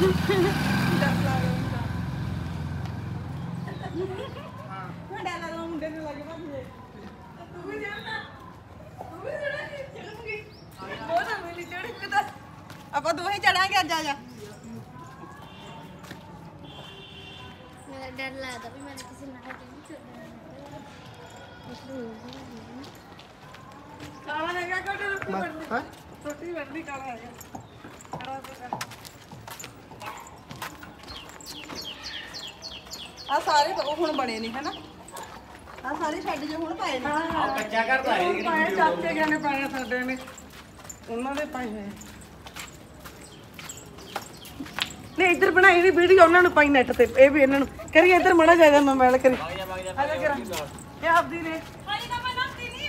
ਆਪਾਂ ਦੋਹੇ ਚੜਾਂਗੇ ਅੱਜ। ਆ ਜਾ। मेरा डर लगता भी मैंने किसी ना ਕਾਲਾ ਹੈਗਾ ਕੋਟੇ ਰੋਟੀ ਬਣਨੀ ਕਾਲਾ ਹੈਗਾ। ਆ ਸਾਰੇ ਹੁਣ ਬਣੇ ਨੇ ਹਨਾ। ਆ ਸਾਰੇ ਛੱਡ ਜੇ ਹੁਣ ਪਾਏ ਨੇ। ਕੱਚਾ ਘਰ ਦਾ ਹੈ ਪਾਏ ਚਾਚੇ ਗਾਣੇ ਪਾਏ ਸਾਡੇ ਨੇ ਉਹਨਾਂ ਦੇ ਪਾਏ ਹੋਏ। ਨਹੀਂ ਇੱਧਰ ਬਣਾਈ ਦੀ ਵੀਡੀਓ ਉਹਨਾਂ ਨੂੰ ਪਾਈ ਨੈਟ ਤੇ। ਇਹ ਵੀ ਇਹਨਾਂ ਨੂੰ ਕਰੀ ਇੱਧਰ ਮੜਾ ਜਾਇਦਾ ਮੋਬਾਈਲ ਕਰੀ। ਆ ਜਾ ਕਰਾ ਇਹ ਆਪਦੀ ਨੇ ਹਾਈ ਨਾ ਮੈਂ ਨੱਤੀ ਨਹੀਂ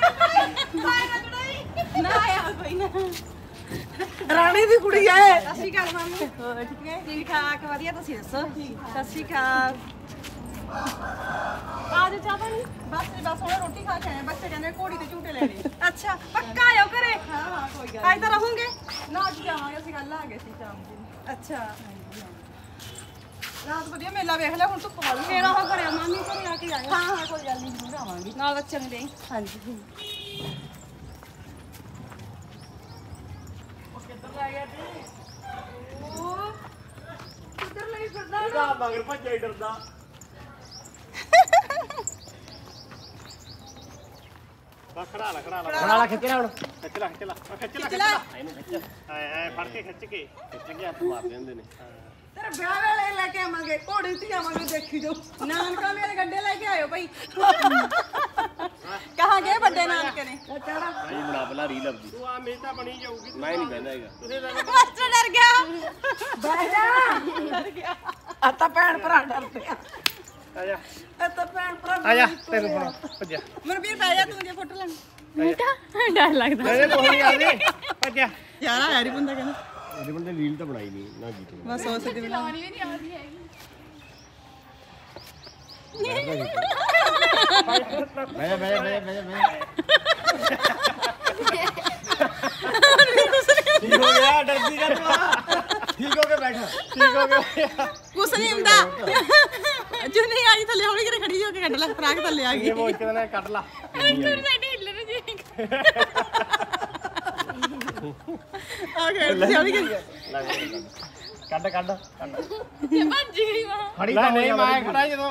ਨਾ ਆਇਆ ਕੋਈ ਨਾ ਰਾਣੀ ਦੀ ਕੁੜੀ ਆ। ਸਤਿ ਸ਼੍ਰੀ ਅਕਾਲ ਮਾਮੀ। ਹੋਰ ਠੀਕ ਹੈ? ਠੀਕ ਠਾਕ ਵਧੀਆ। ਤੁਸੀਂ ਦੱਸੋ? ਸਤਿ ਸ਼੍ਰੀ ਅਕਾਲ। ਆ ਜਾ ਚਾਹ ਪਾਣੀ। ਬਸ ਹੁਣ ਰੋਟੀ ਖਾ ਕੇ ਆਏ। ਬੱਚੇ ਕਹਿੰਦੇ ਘੋੜੀ ਤੇ ਝੂਟੇ ਲੈਣੇ। ਅੱਛਾ ਪੱਕਾ ਆਇਓ ਘਰੇ। ਹਾਂ ਕੋਈ ਗੱਲ ਅੱਜ ਤਾਂ ਰਹੋਗੇ ਨਾ। ਅੱਜ ਜਾਵਾਂਗੇ ਅਸੀਂ। ਕੱਲ ਆ ਗਏ ਸੀ ਸ਼ਾਮ ਨੂੰ। ਅੱਛਾ ਰਾਤ ਵਧੀਆ ਮੇਲਾ ਵੇਖ ਲਿਆ। ਹੁਣ ਧੁੱਪ ਵਾਲੀ ਫੇਰ ਉਹ ਕਰਿਆ ਮਾਮੀ ਘਰੇ ਆ ਕੇ ਆਏ। ਹਾਂ ਕੋਈ ਗੱਲ ਨਹੀਂ ਜ਼ਰੂਰ ਆਵਾਂਗੇ ਨਾਲ ਬੱਚਿਆਂ ਨੂੰ ਦੇਈ। ਹਾਂਜੀ ਉਹ ਕਿੱਧਰ ਲੈ ਗਿਆ ਤੂੰ? ਉਹ ਕਿੱਧਰ ਲਈ ਫਿਰਦਾ ਇਹਦਾ ਮਗਰ ਭੱਜਿਆ ਹੀ ਡਰਦਾ। ਬਸ ਖੜਾ ਲਾ ਖਿੱਚ ਲੈ ਹੁਣ। ਖਿੱਚ ਲੈ ਇਹਨੂੰ ਖਿੱਚ। ਐ ਫੜ ਕੇ ਖਿੱਚ ਕੇ ਹੱਥ ਮਾਰਦੇ ਹੁੰਦੇ ਨੇ। ਤੇਰੇ ਵਿਆਹ ਵੇਲੇ ਲੈ ਕੇ ਆਵਾਂਗੇ ਘੋੜੀ ਤੇ ਆਵਾਂਗੇ। ਦੇਖੀ ਜਾਓ ਨਾਨਕਾ ਮੇਰੇ ਗੱਡੇ ਲੈ ਕੇ ਆਇਓ ਭਾਈ। ਕਹਾਂ ਗਏ ਵੱਡੇ ਨਾਨਕੇ ਨੇ? ਚੜਾ ਨਹੀਂ ਬਣਾ ਬਲਾ ਰੀਲ ਆਪਦੀ। ਤੂੰ ਆ ਮੇਰੀ ਤਾਂ ਬਣੀ ਜਾਊਗੀ। ਮੈਂ ਨਹੀਂ ਕਹਿੰਦਾ ਹੈਗਾ। ਮਾਸਟਰ ਡਰ ਗਿਆ। ਬਹਿ ਜਾ। ਡਰ ਗਿਆ। ਆ ਤਾਂ ਭੈਣ ਭਰਾ ਡਰਦੇ ਆ। ਆ ਜਾ ਇਹ ਤਾਂ ਭੈਣ ਭਰਾ। ਆ ਜਾ ਤੈਨੂੰ ਫੜਾ ਭੱਜਿਆ। ਮਨਵੀਰ ਬਹਿ ਜਾ ਤੂੰ ਜੇ ਫੋਟੋ ਲੈਣੀ। डर लगता ਨਹੀਂ ਕੋਈ ਗੱਲ ਨਹੀਂ ਭੱਜਿਆ। ਯਾਰ ਆ ਯਾਰੀ ਬੰਦਾ ਕਹਿੰਦਾ ਇਹਦੇ ਬੰਦੇ ਰੀਲ ਤਾਂ ਬਣਾਈ ਨਹੀਂ ਨਾ ਗੀਤ। ਬਸ ਉਹ ਸਿੱਧੀ ਬਣਾ। भी नहीं आती है ਮੈਂ ਠੀਕ ਹੋ ਗਿਆ। ਡਰਦੀ ਕਰ ਤੂੰ। ਠੀਕ ਹੋ ਕੇ ਬੈਠਾ। ਠੀਕ ਹੋ ਗਿਆ। ਕੁਛ ਨਹੀਂ ਹੁੰਦਾ। ਜੋ ਨਹੀਂ ਆਈ ਥੱਲੇ ਹੌਲੀ ਕਰੇ ਖੜੀ ਹੋ ਕੇ ਕੱਢ ਲੈ। ਫਰਾਕ ਥੱਲੇ ਆ ਗਈ। ਇਹ ਮੋਚ ਕੇ ਨਾ ਕੱਢ ਲਾ। ਆ ਗਏ ਤੁਸੀਂ ਹੌਲੀ ਕਰੀ। ਕੱਢ भज्जी गई वहां ਫੜੀ ਤਾਂ ਨਹੀਂ ਮੈਂ ਖੜਾ ਜਦੋਂ।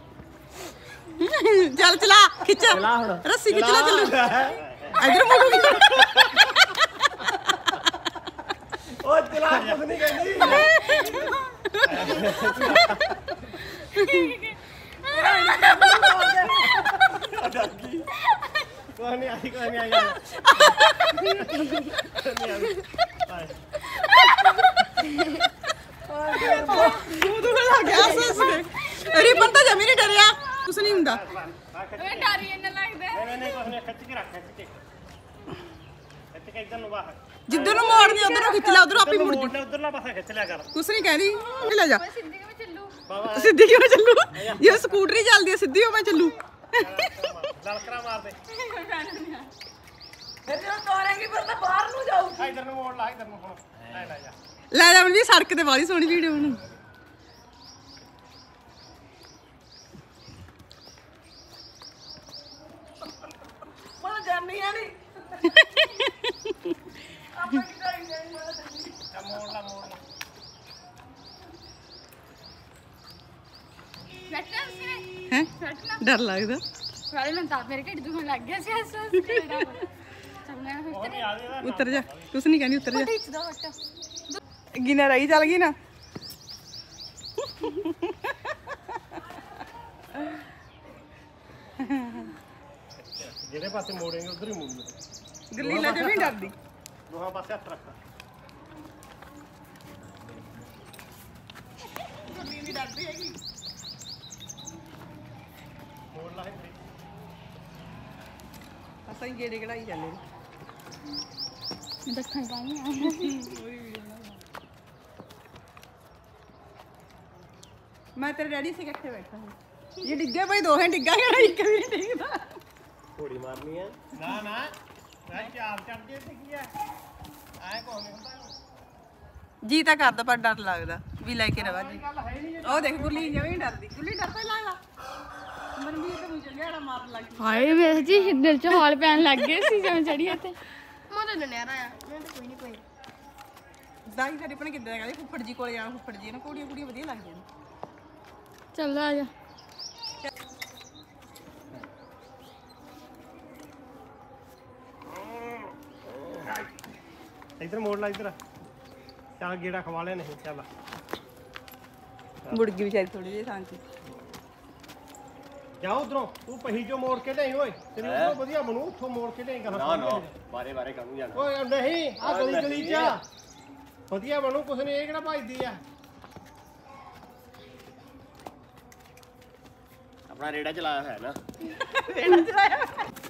ਚੱਲ ਚਲਾ ਖਿੱਚ। ਚਲਾ ਹੁਣ। ਰੱਸੀ ਖਿੱਚ ਲੈ ਚੱਲੂ। ਇਧਰ ਮੁੜੂਗੀ। ਉਹ ਚਲਾ ਕੁਝ ਨਹੀਂ ਕਹਿੰਦੀ। ਕੋਈ ਨਹੀਂ ਆਈ ਤੂੰ ਲੱਗ ਗਿਆ ਸੱਸ ਦੇ। ਰਿਬਨ ਤਾਂ ਜਮੀ ਨਹੀਂ ਡਰਿਆ। ਕੁਛ ਨਹੀਂ ਹੁੰਦਾ। मैं डर ही नहीं लगता ਨਹੀਂ ਕੁਝ ਨਹੀਂ। ਖਿੱਚ ਕੇ ਰੱਖ। ਖਿੱਚ ਕੇ ਇੱਧਰ ਨੂੰ ਬਾਹਰ। ਜਿੱਧਰ ਨੂੰ ਮੋੜਨੀ ਉਧਰ ਨੂੰ ਖਿੱਚ ਲੈ। ਉਧਰ ਆਪੇ ਮੁੜ ਜੂ। ਉਧਰਲਾ ਪਾਸਾ ਖਿੱਚ ਲਿਆ ਕਰ। ਕੁਛ ਨਹੀਂ ਕਹਿੰਦੀ। ਇਹ ਲੈ ਜਾ। सिद्धि में चलू ਬਾਬਾ ਸਿੱਧੀ ਕਿਵੇਂ ਚੱਲੂ? ਜੇ ਸਕੂਟਰੀ ਚੱਲਦੀ ਹੈ ਸਿੱਧੀ ਹੋ ਮੈਂ ਚੱਲੂ। ਲਲਕਰਾ ਮਾਰ ਦੇ। ਫਿਰ ਜਦੋਂ ਤੋੜੇਂਗੀ ਫਿਰ ਤਾਂ ਬਾਹਰ ਨੂੰ ਜਾਊ। ਇੱਧਰ ਨੂੰ ਮੋੜ ਲਾ। ਇੱਧਰ ਨੂੰ ਹੁਣ ਲੈ ਜਾ। ਲੈ ਜਾ ਮਨਵੀਰ ਸੜਕ ਤੇ ਵਾਲੀ ਸੋਹਣੀ ਵੀਡੀਓ ਨੂੰ। ਮਨ ਜਾਨੀ ਆ ਨਹੀਂ। ਆਪਾਂ ਕੀ ਕਰਾਂਗੇ? ਮੋੜ ਲਾ। बैठना उसने ਹੈ बैठना ਡਰ ਲੱਗਦਾ। वाले ना ताप मेरे ढिड दुखने लग गया से हंस हंस के चल मैं ਉਹ ਨਹੀਂ ਆ ਗਿਆ। ਉੱਤਰ ਜਾ। ਕੁਛ ਨਹੀਂ ਕਹਿੰਦੀ ਉੱਤਰ ਜਾ। खींच दो हटो ਗਿਨਾ ਰਹੀ ਚੱਲ ਗਈ ਨਾ। ਜਿਹੜੇ ਪਾਸੇ ਮੋੜेंगे ਉਧਰ ਹੀ ਮੋੜੂਗਾ। ਗਲੀਲਾ ਤੇ ਵੀ ਨੀ ਡਰਦੀ। ਦੋਹਾਂ ਪਾਸੇ ਹੱਥ ਰੱਖ। ਗਲੀ ਨਹੀਂ ਡਰਦੀ ਹੈਗੀ। ਮੋੜ ਲਾ ਇੱਥੇ। ਅਸਾਂ ਗੇੜੇ ਕਢਾਈ ਜਾਂਦੇ ਨੇ। दखन पानी ਮੈਂ ਤੇਰੇ ਡੈਡੀ ਸੇ ਇਕੱਠੇ ਬੈਠਾ ਹਾਂ। ਇਹ ਡਿੱਗੇ ਭਾਈ ਦੋਹੇ ਡਿੱਗਾ ਕਿਹੜਾ ਇੱਕ ਵੀ ਨਹੀਂ ਡਿੱਗਦਾ। ਘੋੜੀ ਮਾਰਨੀ ਹੈ। ਨਾ ਮੈਂ ਚਾਰ ਚੜ ਜੇ ਤੇ ਕੀ ਹੈ। ਐ ਕੋਣ ਨਹੀਂ ਹੁੰਦਾ। ਜੀ ਤਾਂ ਕਰਦਾ ਪਰ ਡਰ ਲੱਗਦਾ ਵੀ ਲੈ ਕੇ ਰਵਾ ਜੀ। ਉਹ ਦੇਖ ਗੁੱਲੀ ਜਿਵੇਂ ਡਰਦੀ, ਗੁੱਲੀ ਡਰਦਾ ਲੱਗਦਾ ਮਨਵੀਰ ਤੇ ਮੁੰਡੇ ਜਿਹੜਾ ਮਾਰਨ ਲੱਗ ਗਈ। ਹਾਏ ਵੇਖ ਜੀ ਦਿਲ 'ਚ ਹੌਲ ਪੈਣ ਲੱਗ ਗਏ ਸੀ ਜਦੋਂ ਚੜੀਏ ਤੇ। ਮੈਂ ਤਾਂ ਨਜ਼ਾਰਾ ਆ ਮੈਂ ਤਾਂ ਕੋਈ ਨਹੀਂ ਕੋਈ ਦਾਈ ਸਾਡੀ ਭੈਣ ਕਿੱਦਾਂ ਕਹਿੰਦੇ ਫੁੱਫੜ ਜੀ ਕੋਲ ਜਾਣਾ, ਫੁੱਫੜ ਜੀ ਨਾ ਕੁੜੀਆਂ ਵਧੀਆ ਲੱਗਦੀਆਂ ਨੇ। ਚੱਲ ਆ ਜਾ। ਇੱਧਰ ਮੋੜ ਲਾ ਇੱਧਰ। ਚੱਲ ਗੇੜਾ ਖਵਾ ਲਿਆ ਨਹੀਂ ਚੱਲ। ਮੁੜ ਗਈ ਵਿਚਾਰੀ ਥੋੜੀ ਜਿਹੀ ਸ਼ਾਂਤੀ। ਜਾ ਉਧਰੋਂ ਤੂੰ ਪਹੀ ਚੋਂ ਮੋੜ ਕੇ ਲਿਆਈ ਓਏ, ਤੇਰੀ ਉਧਰੋਂ ਵਧੀਆ ਬਣੂ, ਉੱਥੋਂ ਮੋੜ ਕੇ ਲਿਆਈ ਕਹਾਂ। ਨਾ ਬਾਰੇ ਬਾਰੇ ਕਾਹਨੂੰ ਜਾਣਾ ਓਏ, ਨਹੀਂ ਆ ਗਲੀ ਗਲੀ ਚ ਵਧੀਆ ਬਣੂ, ਕੁਛ ਨਹੀਂ, ਇਹ ਕਿਹੜਾ ਭਜਦੀ ਆ। ਆਪਣਾ ਰੇੜਾ ਚਲਾਇਆ ਹੋਇਆ ਨਾ। ਰੇੜਾ ਚਲਾਇਆ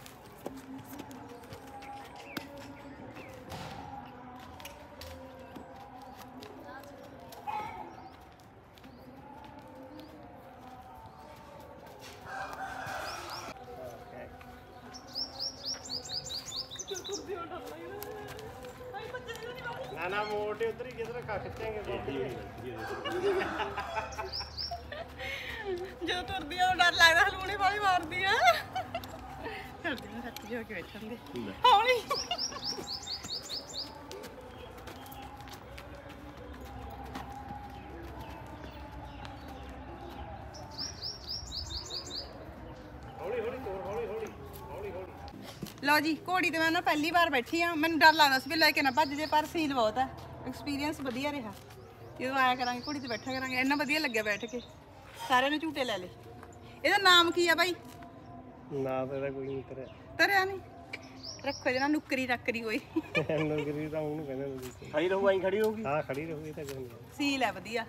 ਨਾ ਮੋੜ ਉਧਰ ਹੀ ਕਿਧਰ ਖਿੱਚਾਂਗੇ ਜਦੋਂ ਤੁਰਦੀ ਆ ਡਰ ਲੱਗਦਾ, ਹਲੂਣੇ ਵਾਲੀ ਮਾਰਦੀ ਆ। ਕਰਦੀ ਨਾ ਸੱਚੀ ਹੋ ਕੇ ਬੈਠਣਗੇ ਹੌਲੀ। ਹੌਲੀ ਹੌਲੀ ਤੋਰ, ਹੌਲੀ ਹੌਲੀ ਹੌਲੀ ਹੌਲੀ। ਲਓ ਜੀ, ਘੋੜੀ ਤੇ ਮੈਂ ਨਾ ਪਹਿਲੀ ਵਾਰ ਬੈਠੀ ਆ। ਮੈਨੂੰ ਡਰ ਲੱਗਦਾ ਸੀ ਵੀ ਲੈ ਕੇ ਨਾ ਭੱਜ ਜੇ, ਪਰ ਫੀਲ ਬਹੁਤ ਹੈ। ਐਕਸਪੀਰੀਅੰਸ ਵਧੀਆ ਰਿਹਾ। ਜਦੋਂ ਆਇਆ ਕਰਾਂਗੇ ਘੋੜੀ ਤੇ ਬੈਠਾ ਕਰਾਂਗੇ। ਇੰਨਾ ਵਧੀਆ ਲੱਗਿਆ ਬੈਠ ਕੇ। ਸਾਰਿਆਂ ਨੇ ਝੂਟੇ ਲੈ ਲਏ। ਇਹਦਾ ਨਾਮ ਕੀ ਆ ਬਾਈ? ਨਾ ਤੇਰਾ ਕੋਈ ਨਹੀਂ ਤੇਰਾ ਤਰਿਆ ਨਹੀਂ ਰੱਖੋ ਜਨਾ ਨੁਕਰੀ ਰੱਕਰੀ ਕੋਈ। ਨਗਰੀ ਤਾਂ ਉਹਨੂੰ ਕਹਿੰਦੇ ਹੁੰਦੇ। ਖੜੀ ਰਹੂ, ਆਈ ਖੜੀ ਹੋਊਗੀ। ਹਾਂ ਖੜੀ ਰਹੂਗੀ ਤਾਂ ਕਹਿੰਦੇ ਸੀਲ ਹੈ ਵਧੀਆ।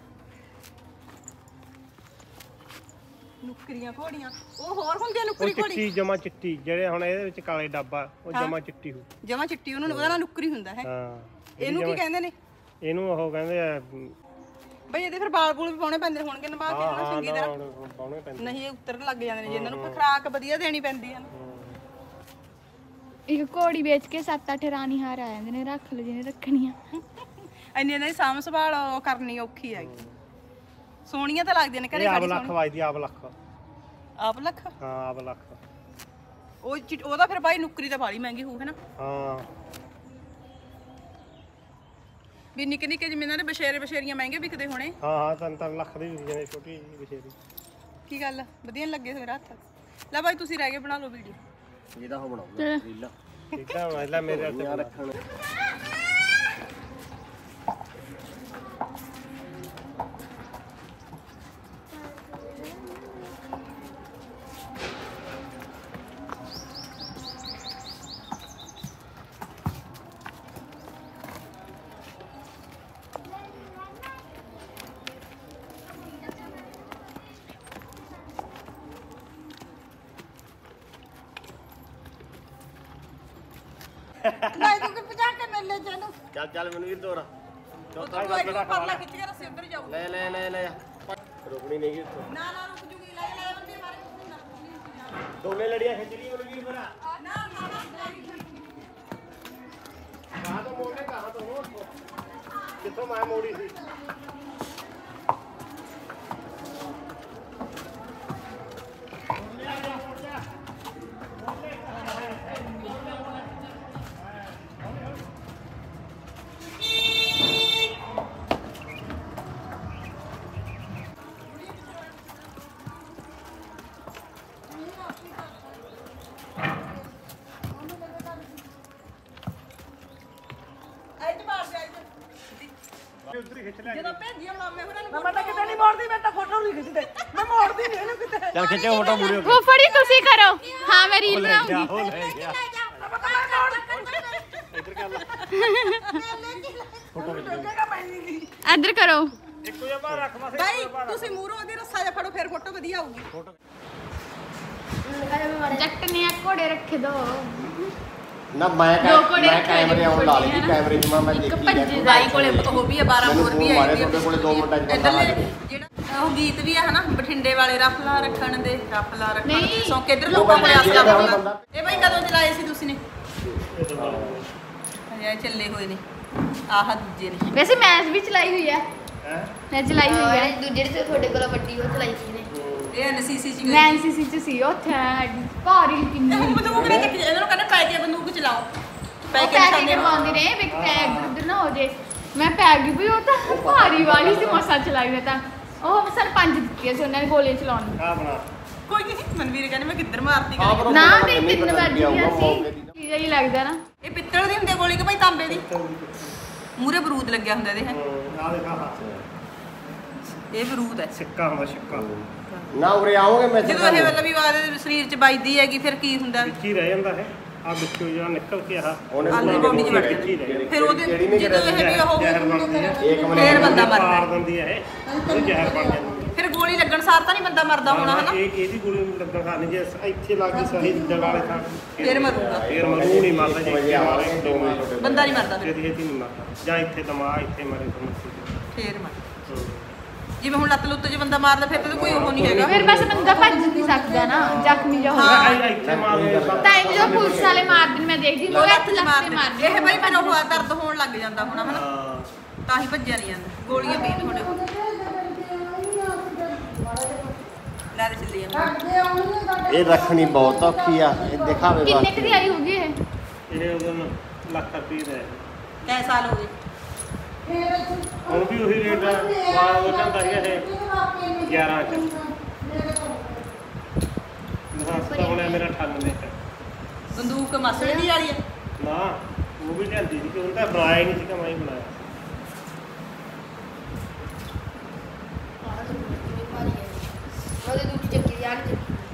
ਨੁਕਰੀਆਂ ਘੋੜੀਆਂ ਉਹ ਹੋਰ ਹੁੰਦੀਆਂ ਨੁਕਰੀ ਘੋੜੀ। ਚਿੱਟੀ ਜਮਾ ਚਿੱਟੀ, ਜਿਹੜੇ ਹੁਣ ਇਹਦੇ ਵਿੱਚ ਕਾਲੇ ਡੱਬਾ ਉਹ ਜਮਾ ਚਿੱਟੀ ਹੋ। ਜਮਾ ਚਿੱਟੀ ਉਹਦਾ ਨਾਂ ਨੁਕਰੀ ਹੁੰਦਾ ਹੈ। ਹਾਂ ਇਹਨੂੰ ਕੀ ਕਹਿੰਦੇ ਨੇ? ਇਹਨੂੰ ਉਹ ਕਹਿੰਦੇ ਆ ਬਈ ਇਹਦੇ ਫਿਰ ਬਾਲ ਬੂਲ ਵੀ ਪਾਉਣੇ ਪੈਂਦੇ ਹੋਣਗੇ ਨਵਾ ਕੇ ਨਾ ਚੰਗੀ ਤਰ੍ਹਾਂ। ਪਾਉਣੇ ਪੈਂਦੇ। ਨਹੀਂ ਇਹ ਉੱਤਰਨ ਲੱਗ ਜਾਂਦੇ ਨੇ ਜੇ ਇਹਨਾਂ ਨੂੰ ਫਿਰ ਖੁਰਾਕ ਵਧੀਆ ਦੇਣੀ ਪੈਂਦੀ ਹੈ। ਇੱਕ ਘੋੜੀ ਵੇਚ ਕੇ 7-8 ਰਾਣੀ ਹਾਰ ਆ ਜਾਂਦੇ ਨੇ, ਰੱਖ ਲਓ ਜਿਹਨੇ ਰੱਖਣੀਆਂ। ਇੰਨੀ ਇਹਨਾਂ ਦੀ ਸਾਂਭ ਸੰਭਾਲ ਕਰਨੀ ਔਖੀ ਹੈਗੀ। ਸੋਹਣੀਆਂ ਤਾਂ ਲੱਗਦੀਆਂ ਨੇ ਘਰੇ। ਆਪ ਲੱਖ ਵਜਦੀ, ਆਪ ਲੱਖ। ਆਪ ਲੱਖ? ਹਾਂ ਆਪ ਲੱਖ। ਉਹਦਾ ਫਿਰ ਬਾਈ ਨੁਕਰੀ ਤਾਂ ਬਾਲੀ ਮਹਿੰਗੀ ਹੋਊ ਹੈ ਨਾ। ਹਾਂ ਵੀ ਨਿੱਕੇ ਨਿੱਕੇ ਜ਼ਮੀਨਾਂ ਦੇ ਬਸ਼ੇਰੇ ਬਸ਼ੇਰੀਆਂ ਮਹਿੰਗੇ ਵਿਕਦੇ ਹੋਣੇ। ਹਾਂ 3 ਲੱਖ ਦੀ ਵਿਕ ਜਾਂਦੇ ਛੋਟੀ ਜਿਹੀ ਬਸ਼ੇਰੀ। ਕੀ ਗੱਲ ਵਧੀਆ ਨੀ ਲੱਗੇ ਮੇਰਾ ਹੱਥ। ਲੈ ਬਾਈ ਤੁਸੀਂ ਰਹਿ ਗਏ, ਬਣਾ ਲਓ ਵੀਡੀਓ। ਇਹਦਾ ਹੋ ਬਣਾਉਂਦਾ ਰੀਲਾ ਇਦਾਂ ਪਹਿਲਾਂ ਮੇਰੇ ਹੱਥ ਰੱਖਣ। ਲੈ ਤੂੰ ਕਿ 50 ਕੇ ਮਿਲ ਲੈ ਜਾਨੂੰ। ਚੱਲ ਚੱਲ ਮੈਨੂੰ ਵੀ ਤੋਰ। ਚੌਥਾ ਹੀ ਪਰਲਾ ਖਿੱਚ ਕੇ ਰਸੇ ਉੱਧਰ ਜਾਊ। ਲੈ ਲੈ ਲੈ ਲੈ ਰੁਕਣੀ ਨਹੀਂ ਗੀ। ਨਾ ਨਾ ਰੁਕ ਜੂਗੀ। ਲੈ ਲੈ ਬੰਦੇ ਮਾਰੇ ਦੋਨੇ ਲੜੀਆਂ ਖਿੱਚ ਲਈ ਮੈਨੂੰ ਵੀ ਮੇਰਾ। ਨਾ ਨਾ ਨਾ ਕਹਾਂ ਤੋਂ ਮੋੜਨੇ ਕਹਾਂ ਤੋਂ ਮੋੜ ਕਿੱਥੋਂ ਮੈਂ ਮੋੜੀ ਸੀ। ਉਧਰ ਹੀ ਖਿੱਚ ਲੈ। ਜਦੋਂ ਭੇਜੀ ਮਾਮੇ ਹੋਰਾਂ ਨੂੰ ਮੈਂ ਤਾਂ ਕਿਤੇ ਨਹੀਂ ਮੋੜਦੀ, ਮੈਂ ਤਾਂ ਫੋਟੋ ਨਹੀਂ ਖਿੱਚਦੇ, ਮੈਂ ਮੋੜਦੀ ਨਹੀਂ ਇਹਨੂੰ ਕਿਤੇ। ਚੱਲ ਖਿੱਚੋ ਫੋਟੋ ਮੂਰੇ। ਫੁੱਫੜੀ ਤੁਸੀਂ ਕਰੋ। ਹਾਂ ਮੈਂ ਰੀਲ ਬਣਾਉਂਗੀ। ਉਹ ਲੈ ਗਿਆ ਇੱਧਰ ਕਰ ਲੈ ਫੋਟੋ ਖਿੱਚ। ਇੱਧਰ ਕਰੋ। ਇੱਕੋ ਜਿਹਾ ਬਾਹਰ ਰੱਖ ਮਾਸੇ। ਬਾਈ ਤੁਸੀਂ ਮੂਹਰੋਂ ਉਹਦੀ ਰੱਸਾ ਜਿਹਾ ਫੜੋ, ਫਿਰ ਫੋਟੋ ਵਧੀਆ ਆਊਗੀ। ਜੱਟ ਨੇ ਆ ਘੋੜੇ ਰੱਖੇ ਦੋ। ਨਾ ਮੈਂ ਕੈਮਰੇ ਆਉਣ ਲਾ ਲਈ ਕੈਮਰੇ 'ਚ ਮੈਂ ਦੇਖੀ ਬਾਈ ਕੋਲੇ ਉਹ ਵੀ ਆ 12 ਹੋਰ ਵੀ ਆਏ ਤੁਹਾਡੇ ਕੋਲੇ 2 ਮਿੰਟਾਂ 'ਚ ਬੰਦਾ ਆ ਜਾਵੇ। ਜਿਹੜਾ ਉਹ ਗੀਤ ਵੀ ਆ ਹਨਾ ਬਠਿੰਡੇ ਵਾਲੇ ਰਫਲਾ ਰੱਖਣ ਦੇ ਰਫਲਾ ਰੱਖਣ ਦੇ ਨਹੀਂ। ਸੌ ਕਿੱਧਰ ਲੋਕਾਂ ਕੋਲੇ ਆਸਤਾ ਹੋਣਾ। ਇਹ ਬਾਈ ਕਦੋਂ ਚਲਾਏ ਸੀ ਤੁਸੀਂ ਨੇ? ਹਜੇ ਚੱਲੇ ਹੋਏ ਨੇ। ਆਹ ਦੂਜੇ ਨੇ ਵੈਸੇ ਮੈਚ ਵੀ ਚਲਾਈ ਹੋਈ ਹੈ ਹੈ ਮੈਂ ਚਲਾਈ ਹੋਈ ਹੈ ਦੂਜੇ ਤੇ ਤੁਹਾਡੇ ਕੋਲ ਵੱਡੀ ਉਹ ਚਲਾਈ ਸੀ ਨੇ ਇਹ ਐਨਸੀਸੀ ਚ ਮੈਂ ਐਨਸੀਸੀ ਚ ਸੀ ਉੱਥੇ ਭਾਰੀ ਕਿੰਨੀ ਬੰਦੂਕ ਨੇ ਚੱਕੀ ਇਹਨਾਂ ਨੂੰ ਕਹਿੰਦੇ ਪੈ ਕੇ ਬੰਦੂਕ ਚਲਾਓ ਪੈ ਕੇ ਪੈਕਿੰਗ ਨਿਸ਼ਾਨੇ ਕਰਵਾਉਂਦੀ ਰਹੇ ਵੀ ਟੈਗ ਉੱਧਰ ਨਾ ਹੋ ਜੇ ਮੈਂ ਪੈ ਗਈ ਵੀ ਉਹ ਤਾਂ ਭਾਰੀ ਵਾਲੀ ਸੀ ਮਸਾ ਚਲਾਈ ਮੈਂ ਤਾਂ ਉਹ ਸਰ 5 ਦਿੱਤੀਆਂ ਸੀ ਉਹਨਾਂ ਨੇ ਗੋਲੀਆਂ ਚਲਾਉਣ ਨੂੰ ਆ ਬਣਾ ਕੋਈ ਨਹੀਂ ਮਨਵੀਰ ਕਹਿੰਦੇ ਮੈਂ ਕਿੱਧਰ ਮਾਰਤੀ ਆ ਗਲੀ। ਬਰੋ ਨਾ ਵੀ 3 ਵਜੇ ਸੀ ਕੀ ਹੀ ਲੱਗਦਾ ਨਾ ਇਹ ਪਿੱਤਲ ਦੀ ਹੁੰਦੀ ਆ ਗੋਲੀ ਕਿ ਭਾਈ ਤਾਂਬੇ ਦੀ ਮੂਰੇ ਬਰੂਦ ਲੱਗਿਆ ਹੁੰਦਾ ਇਹਦੇ ਹੈ ਆ ਦੇਖਾ ਹੱਥ ਇਹ ਬਰੂਦ ਹੈ ਸਿੱਕਾ ਹੁੰਦਾ ਸਿੱਕਾ ਨਾ ਉਰੇ ਆਓਗੇ ਮੈਂ ਜਦੋਂ ਇਹ ਮਤਲਬ ਵੀ ਬਾਅਦ ਦੇ ਸਰੀਰ ਚ ਵੱਜਦੀ ਹੈਗੀ ਫਿਰ ਕੀ ਹੁੰਦਾ ਵਿੱਚ ਹੀ ਰਹਿ ਜਾਂਦਾ ਹੈ ਆ ਵਿੱਚੋਂ ਜਿਹੜਾ ਨਿਕਲ ਕੇ ਆਹ ਉਹਨੇ ਆਲੂ ਬੋਡੀ ਚ ਵੜ ਵਿੱਚ ਹੀ ਰਹਿ ਜਾਂਦਾ ਫਿਰ ਉਹਦੇ ਜਦੋਂ ਇਹ ਵੀ ਉਹ ਜ਼ਹਿਰ ਬਣਦੀ ਹੈ ਇੱਕ ਫੇਰ ਬੰਦਾ ਪਾੜ ਮਰਦਾ ਦਿੰਦੀ ਹੈ ਇਹ ਉਹ ਜ਼ਹਿਰ ਬਣ ਜਾਂਦੀ ਹੈ ਫਿਰ ਗੋਲੀ ਲੱਗਣ ਸਾਰ ਤਾਂ ਨਹੀਂ ਬੰਦਾ ਮਰਦਾ ਹੋਣਾ ਹਨਾ ਇਹ ਇਹਦੀ ਗੋਲੀ ਨੂੰ ਲੱਗਣ ਖਾਣੀ ਜੇ ਇੱਥੇ ਲੱਗ ਗਈ ਸਹੀ ਜਗ੍ਹਾ ਵਾਲੇ ਥਾਂ ਫਿਰ ਮਰੂਗਾ ਫੇਰ ਮਰੂ ਨਹੀਂ ਮਰਦਾ ਜੇ ਇੱਥੇ ਮਾਰੇ 2 ਮਿੰਟ ਬੰਦਾ ਨਹੀਂ ਮਰਦਾ ਫਿਰ ਛੇਤੀ ਨਹੀਂ ਮਰਦਾ ਜਾਂ ਇੱਥੇ ਦਿਮਾਗ ਇੱਥੇ ਮਾਰੇ ਤੁਹਾਨੂੰ ਫੇਰ ਮਰ ਜਿਵੇਂ ਹੁਣ ਲੱਤ ਲੁੱਤ ਜੇ ਬੰਦਾ ਮਾਰਦਾ ਫਿਰ ਤਾਂ ਕੋਈ ਉਹ ਨਹੀਂ ਹੈਗਾ ਫਿਰ ਬਸ ਬੰਦਾ ਭੱਜ ਨਹੀਂ ਸਕਦਾ ਨਾ ਜ਼ਖਮੀ ਜਾ ਹੋਇਆ ਇੱਥੇ ਮਾਰੇ ਤਾਂ ਇਹ ਜੋ ਪੁਲਿਸ ਵਾਲੇ ਮਾਰਦੇ ਨੇ ਮੈਂ ਦੇਖਦੀ ਉਹ ਲੋਕ ਲੱਤ ਚ ਲੱਤ ਮਾਰਦੇ ਮਾਰਦੇ ਇਹ ਭਾਈ ਫਿਰ ਉਹ ਦਰਦ ਹੋਣ ਲੱਗ ਜਾਂਦਾ ਹੁਣ ਹਨਾ ਹਾਂ ਤਾਂ ਹੀ ਭੱਜਿਆ ਨਹੀਂ ਜਾਂਦਾ ਗੋਲੀਆਂ ਪਈਆਂ ਤੁਹਾਡੇ ਕੋਲ ਲੈ ਦੇ ਚੱਲੀ ਜਾਂਦਾ ਇਹ ਰੱਖਣੀ ਬਹੁਤ ਔਖੀ ਆ ਇਹ ਦਿਖਾਵੇ ਕਿੰਨੇ ਕੁ ਦੀ ਆਈ ਹੋਗੀ ਇਹ ਇਹ ਉਹਦਾ ਲੱਖ ਰੁਪਏ ਦਾ ਹੈ ਕੈ ਸਾਲ ਹੋ ਗਏ ਹੁਣ ਵੀ ਉਹੀ ਰੇਟ ਆ ਉਹ ਜਾਂਦਾ ਹੈਗਾ ਇਹ 11 ਚ ਹਸਤਾ ਹੋਣਾ ਮੇਰਾ 98 ਚ ਬੰਦੂਕ ਮਸਲੇ ਦੀ ਵਾਲੀ ਹੈ ਨਾ ਉਹ ਵੀ ਲਿਆਂਦੀ ਸੀ ਕਿ ਉਹਨੂੰ ਤਾਂ ਬਣਾਇਆ ਹੀ ਨਹੀਂ ਸੀਗਾ ਮੈਂ ਹੀ ਬਣਾਇਆ ਉਹਦੇ ਦੂਜੀ ਚੱਕੀ ਦੀ ਆੜੀ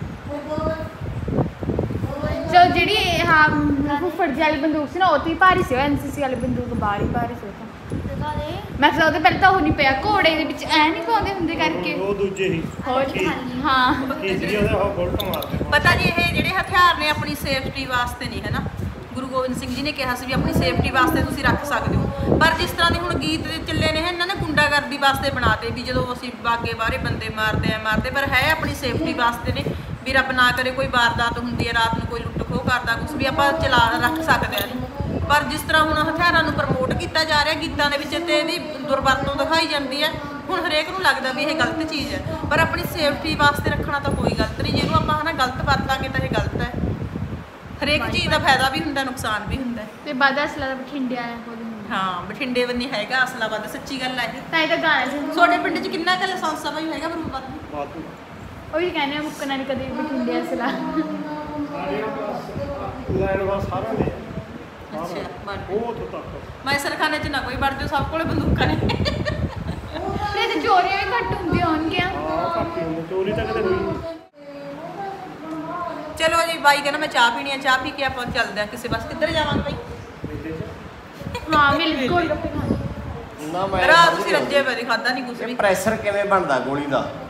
ਜੋ ਜਿਹੜੀ ਹਾਂ ਫੁੱਫੜ ਜੀ ਵਾਲੀ ਬੰਦੂਕ ਸੀ ਨਾ ਉਹ ਤੇ ਭਾਰੀ ਸੀ ਐਨਸੀਸੀ ਵਾਲੀ ਬੰਦੂਕ ਬਾਹਲੀ ਭਾਰੀ ਸੀ ਉਹ ਤਾਂ ਦਿਖਾ ਦੇ ਮੈਂ ਕਿਹਾ ਉਹਦੇ ਪਹਿਲਾਂ ਤਾਂ ਉਹ ਨਹੀਂ ਪਿਆ ਘੋੜੇ ਦੇ ਵਿੱਚ ਐ ਨਹੀਂ ਪਾਉਂਦੇ ਹੁੰਦੇ ਕਰਕੇ ਉਹ ਦੂਜੇ ਹੀ ਹੋਰ ਹਾਂ ਕੇਸਰੀ ਉਹਦਾ ਉਹ ਬੁਲਟ ਮਾਰਦੇ ਪਤਾ ਜੀ ਇਹ ਜਿਹੜੇ ਹਥਿਆਰ ਨੇ ਆਪਣੀ ਸੇਫਟੀ ਵਾਸਤੇ ਨਹੀਂ ਹੈ ਨਾ ਗੁਰੂ ਗੋਬਿੰਦ ਸਿੰਘ ਜੀ ਨੇ ਕਿਹਾ ਸੀ ਵੀ ਆਪਣੀ ਸੇਫਟੀ ਵਾਸਤੇ ਤੁਸੀਂ ਰੱਖ ਸਕਦੇ ਹੋ ਪਰ ਜਿਸ ਤਰ੍ਹਾਂ ਦੇ ਹੁਣ ਗੀਤ ਦੇ ਚੱਲੇ ਨੇ ਇਹਨਾਂ ਨੇ ਗੁੰਡਾਗਰਦੀ ਵਾਸਤੇ ਬਣਾਤੇ ਵੀ ਜਦੋਂ ਅਸੀਂ ਬਾਗੇ ਬਾਹਰੇ ਬੰਦੇ ਮਾਰਦੇ ਪਰ ਹੈ ਆਪਣੀ ਸੇਫਟੀ ਵਾਸਤੇ ਨੇ ਵੀ ਰੱਬ ਨਾ ਕਰੇ ਕੋਈ ਵਾਰਦਾਤ ਹੁੰਦੀ ਹੈ ਰਾਤ ਨੂੰ ਕੋਈ ਲੁੱਟ ਖੋਹ ਕਰਦਾ ਕੁਝ ਵੀ ਆਪਾਂ ਚਲਾ ਰੱਖ ਸਕਦੇ ਹਾਂ ਪਰ ਜਿਸ ਤਰ੍ਹਾਂ ਹੁਣ ਹਥਿਆਰਾਂ ਨੂੰ ਪ੍ਰਮੋਟ ਕੀਤਾ ਜਾ ਰਿਹਾ ਗੀਤਾਂ ਦੇ ਵਿੱਚ ਤੇ ਇਹਦੀ ਦੁਰਵਰਤੋਂ ਦਿਖਾਈ ਜਾਂਦੀ ਹੈ ਹੁਣ ਹਰੇਕ ਨੂੰ ਲੱਗਦਾ ਵੀ ਇਹ ਗਲਤ ਚੀਜ਼ ਹੈ ਪਰ ਆਪਣੀ ਸੇਫਟੀ ਵਾਸਤੇ ਰੱਖਣਾ ਤਾਂ ਕੋਈ ਗਲਤ ਨਹੀਂ ਜਿਹਨੂੰ ਆਪਾਂ ਹਨਾ ਗਲਤ ਵਰਤਾਂਗੇ ਤਾਂ ਇਹ ਗਲਤ ਹੈ ਹਰੇਕ ਚੀਜ਼ ਦਾ ਫਾਇਦਾ ਵੀ ਹੁੰਦਾ ਨੁਕਸਾਨ ਵੀ ਹੁੰਦਾ ਤੇ ਬਾਦਾ ਅਸਲਾ ਦਾ ਬਠਿੰਡੇ ਆਇਆ ਕੋਲ ਹਾਂ ਬਠਿੰਡੇ ਬੰਨੀ ਹੈਗਾ ਅਸਲਾ ਵੱਧ ਸੱਚੀ ਗੱਲ ਹੈ ਤਾਂ ਇਹ ਤਾਂ ਗਾਣਾ ਸੀ ਤੁਹਾਡੇ ਪਿੰਡ 'ਚ ਕਿੰਨਾ ਕੁ ਲਾਇਸੈਂਸ ਆ ਬਈ ਹੈਗਾ ਬਰੂਦ ਬਾਤ ਉਹ ਵੀ ਕਹਿੰਦੇ ਆ ਮੁੱਕਣਾ ਨਹੀਂ ਕਦੇ ਬਠਿੰਡੇ ਅਸਲਾ ਲੈਣ ਵਾ ਸਾਰਾ ਨੇ ਅੱਛਾ ਬਣ ਉਹ ਤੋਂ ਤੱਕ ਮੈਂ ਸਰਖਾਨੇ 'ਚ ਨਾ ਕੋਈ ਵੜ ਜਾਓ ਸਭ ਕੋਲੇ ਬੰਦੂਕਾਂ ਨੇ ਤੇ ਤੇ ਚੋਰੀਆਂ ਵੀ ਘੱਟ ਹੁੰਦੀਆਂ ਹੋਣਗੀਆਂ ਹਾਂ ਕਾਫੀ ਹੁੰਦੇ ਚੋਰੀ ਤਾਂ ਕਦੇ ਹੋਈ ਨਹੀਂ ਚਲੋ ਜੀ ਬਾਈ ਕਹਿੰਦਾ ਮੈਂ ਚਾਹ ਪੀਣੀ ਆ ਚਾਹ ਪੀ ਕੇ ਆਪਾਂ ਚੱਲਦੇ ਆ ਕਿਸੇ ਪਾਸੇ ਕਿੱਧਰ ਜਾਵਾਂਗੇ ਬਾਈ ਹਾਂ ਮਿਲ ਗੋਲ ਗੱਪੇ ਖਾਣੇ ਨਾ ਮੈਂ ਰਾਤ ਤੁਸੀਂ ਰੱਜੇ ਪਏ ਖਾਦਾ ਨਹੀਂ ਕੁਝ ਵੀ ਪ੍ਰੈਸ਼ਰ ਕਿਵੇਂ ਬਣਦਾ ਗੋਲੀ ਦਾ